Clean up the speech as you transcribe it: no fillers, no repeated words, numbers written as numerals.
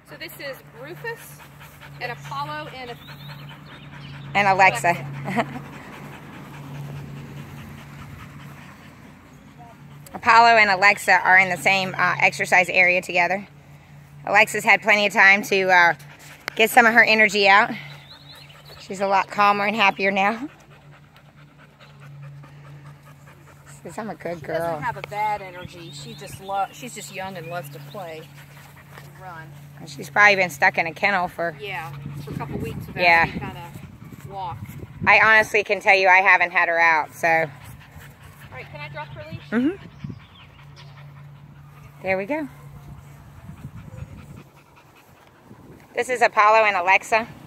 So this is Rufus and Apollo and Alexa. Apollo and Alexa are in the same exercise area together. Alexa's had plenty of time to get some of her energy out. She's a lot calmer and happier now. Says, I'm a good girl. She doesn't have a bad energy. She's just young and loves to play and run. She's probably been stuck in a kennel for a couple weeks without any kind of walk. I honestly can tell you I haven't had her out, so. All right, can I drop her leash? Mm-hmm. There we go. This is Apollo and Alexa.